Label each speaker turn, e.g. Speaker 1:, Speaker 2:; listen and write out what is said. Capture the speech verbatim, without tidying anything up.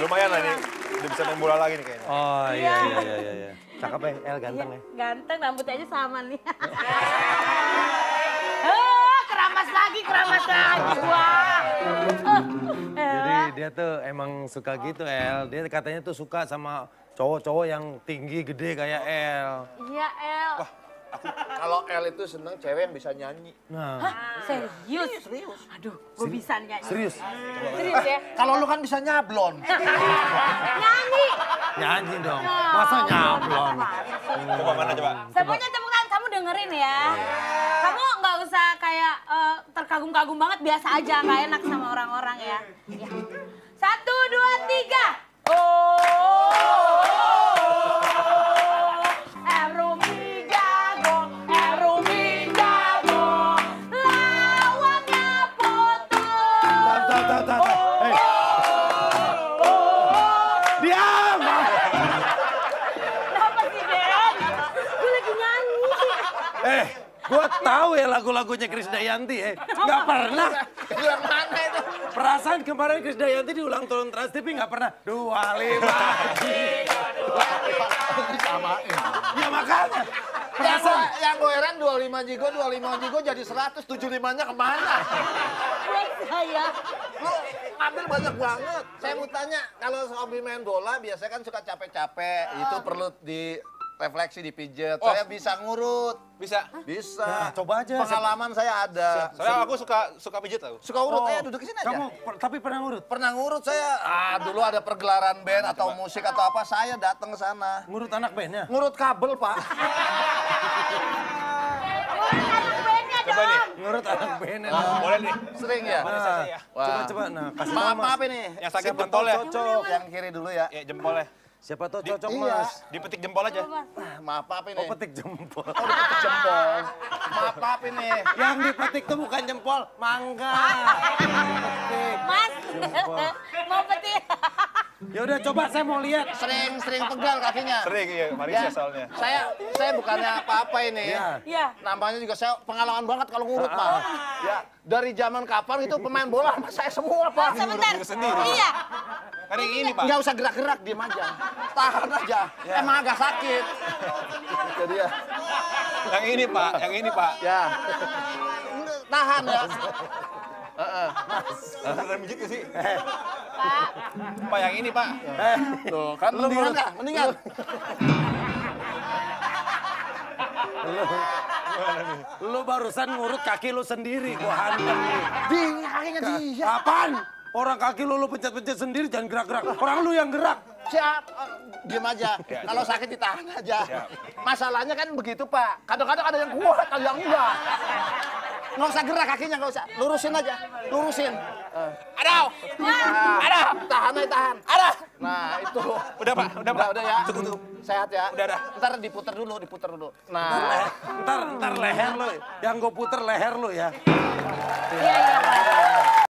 Speaker 1: lumayan lah nih. Udah bisa main bola lagi nih kayaknya.
Speaker 2: Oh iya iya iya iya. iya. Cakep ya, El ganteng ya.
Speaker 3: Ganteng, rambutnya aja sama nih. Oh, keramas lagi, keramas lagi. Wah.
Speaker 2: Jadi dia tuh emang suka gitu El. Dia katanya tuh suka sama cowok-cowok yang tinggi, gede kayak El.
Speaker 3: Iya, El.
Speaker 1: Wah, aku kalau L itu seneng cewek yang bisa nyanyi.
Speaker 2: Nah.
Speaker 3: Hah? Serius? Serius. Aduh, gue bisa nyanyi.
Speaker 2: Serius?
Speaker 3: Serius ya?
Speaker 1: Kalau lu kan bisa nyablon.
Speaker 3: Nyanyi.
Speaker 2: Nyanyi dong. Masa nyablon?
Speaker 1: Coba mana coba?
Speaker 3: Semuanya tepuk tangan, kamu dengerin ya. Kamu nggak usah kayak eh, terkagum-kagum banget, biasa aja, nggak enak sama orang-orang ya. Ya. Satu, dua, tiga. Oh. Erumi jago, Erumi jago, lawaknya foto.
Speaker 2: Tar, tar, tar, tar. Hei. Diam!
Speaker 3: Kenapa sih, Den? Gue lagi nyanyi.
Speaker 2: Eh, gua tahu ya lagu-lagunya Krisdayanti ya. Nggak pernah.
Speaker 1: Yang mana itu?
Speaker 2: Perasaan kemarin Krisdayanti diulang tahun Trans T V nggak pernah. Dua lima tiga, dua lima.
Speaker 1: Samain.
Speaker 2: Ya makanya.
Speaker 1: Yang
Speaker 2: Perasaan.
Speaker 1: gua, yang gue heran dua puluh lima jigo, dua puluh lima jigo jadi seratus, tujuh puluh lima-nya kemana?
Speaker 3: Buat saya.
Speaker 1: Lu ambil banyak banget. Saya mau tanya, kalau hobi main bola biasanya kan suka capek-capek. Itu perlu direfleksi, dipijet.
Speaker 4: Oh.
Speaker 1: Saya bisa ngurut.
Speaker 4: Bisa.
Speaker 1: Bisa.
Speaker 2: Nah, coba aja.
Speaker 1: Pengalaman saya ada.
Speaker 4: Soalnya aku suka suka pijit tau.
Speaker 1: Suka urut,
Speaker 2: Oh,
Speaker 1: eh duduk di sini aja.
Speaker 2: Kamu per- tapi pernah ngurut?
Speaker 1: Pernah ngurut saya. Ah, dulu ada pergelaran band atau musik atau apa, saya datang ke sana.
Speaker 2: Ngurut anak bandnya?
Speaker 1: Ngurut kabel, Pak.
Speaker 3: Anak bandnya
Speaker 4: Coba nih.
Speaker 3: dong.
Speaker 2: Ngurut anak bandnya.
Speaker 4: Boleh nih.
Speaker 1: Sering ya?
Speaker 4: Mana saya ya?
Speaker 1: Wah.
Speaker 2: Coba coba nah kasih
Speaker 1: Maaf,
Speaker 2: tahu Mas.
Speaker 1: maaf ini.
Speaker 4: Yang sakit
Speaker 2: Siapa
Speaker 4: jempol
Speaker 2: tahu
Speaker 4: ya.
Speaker 2: cocok.
Speaker 1: Yang kiri dulu ya.
Speaker 4: Ya jempolnya.
Speaker 2: Siapa tahu cocok
Speaker 1: iya.
Speaker 2: Mas.
Speaker 4: Dipetik jempol aja.
Speaker 1: Ah, Maaf, maaf ini.
Speaker 2: Oh petik jempol.
Speaker 1: Oh, dipetik jempol. Maaf, maaf ini.
Speaker 2: Yang dipetik tuh bukan jempol, mangga. Petik.
Speaker 3: Mas,
Speaker 2: Jempol.
Speaker 3: mau petik.
Speaker 2: Ya udah coba saya mau lihat.
Speaker 1: Sering sering pegal kakinya.
Speaker 4: Sering iya, Marisa soalnya.
Speaker 1: Saya saya bukannya apa-apa ini.
Speaker 2: Iya.
Speaker 3: Iya.
Speaker 1: Namanya juga saya pengalaman banget kalau ngurut, Pak. Ya, dari zaman kapan itu pemain bola sama saya semua, Pak.
Speaker 3: Sebentar.
Speaker 4: diri sendiri.
Speaker 3: Iya.
Speaker 4: Kan yang ini, Pak.
Speaker 1: Nggak usah gerak-gerak, diem aja. Tahan aja. Emang agak sakit. Jadi ya.
Speaker 4: Yang ini, Pak. Yang ini, Pak.
Speaker 1: Ya. Tahan ya.
Speaker 4: Beneran pijit gak sih?
Speaker 3: Pak.
Speaker 4: Pak, yang ini, Pak.
Speaker 2: Eh,
Speaker 1: Tuh, kan mendingan nggak? Mendingan.
Speaker 2: lu barusan ngurut kaki lu sendiri, gua hantem nih.
Speaker 1: Di kakinya dia.
Speaker 2: Kapan? Orang kaki lu lu pencet-pencet sendiri, jangan gerak-gerak. Orang lu yang gerak.
Speaker 1: Siap, eh, diem aja. Kalau sakit ditahan aja. Masalahnya kan begitu, Pak. Kadang-kadang ada yang kuat, ada yang enggak. Nggak usah gerak kakinya, nggak usah. Lurusin aja, lurusin.
Speaker 4: Aduh.
Speaker 1: Ada. Tahan aja, tahan.
Speaker 4: Ada.
Speaker 1: Nah, itu.
Speaker 4: Udah, Pak. Udah, Pak.
Speaker 1: Udah, udah ya.
Speaker 4: Tunggu, tunggu.
Speaker 1: Sehat ya.
Speaker 4: Udah, udah.
Speaker 1: Ntar diputer dulu, diputer dulu.
Speaker 2: Ntar,
Speaker 1: Nah,
Speaker 2: leh- ntar, ntar leher lu. Yang gue puter leher lu ya.
Speaker 3: Iya, iya, Pak.